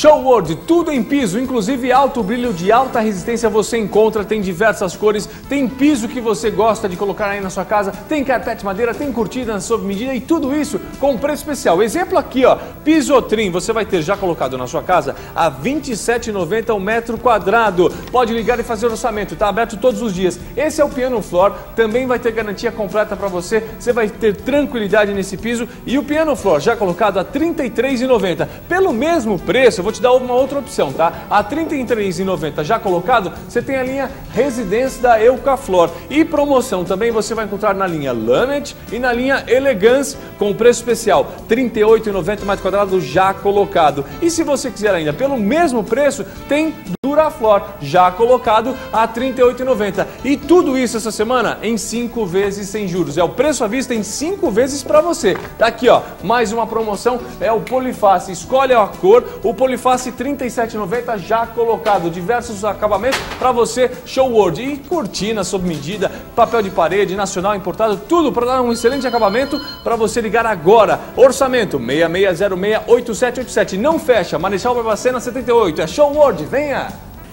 Show World, tudo em piso, inclusive alto brilho de alta resistência você encontra, tem diversas cores, tem piso que você gosta de colocar aí na sua casa, tem carpete madeira, tem cortina sob medida e tudo isso com preço especial. Exemplo aqui, ó, Pisotrim, você vai ter já colocado na sua casa a R$ 27,90 o metro quadrado. Pode ligar e fazer orçamento, tá aberto todos os dias. Esse é o Piano Floor, também vai ter garantia completa para você, você vai ter tranquilidade nesse piso e o Piano Floor já colocado a R$ 33,90. Pelo mesmo preço, vou te dar uma outra opção, tá? A R$ 33,90 já colocado, você tem a linha Residência da Eucaflor. E promoção também você vai encontrar na linha Lamet e na linha Elegance com preço especial, R$ 38,90 metro quadrado já colocado. E se você quiser ainda pelo mesmo preço, tem Duraflor já colocado a R$ 38,90. E tudo isso essa semana em 5 vezes sem juros. É o preço à vista em 5 vezes para você. Tá aqui, ó, mais uma promoção, é o Poliface. Escolhe a cor, o Poliface R$ 37,90 já colocado. Diversos acabamentos para você, Show World. E cortina sob medida, papel de parede, nacional, importado, tudo para dar um excelente acabamento para você ligar agora. Orçamento 6606-8787. Não fecha, Marechal Barbacena 78. É Show World, venha!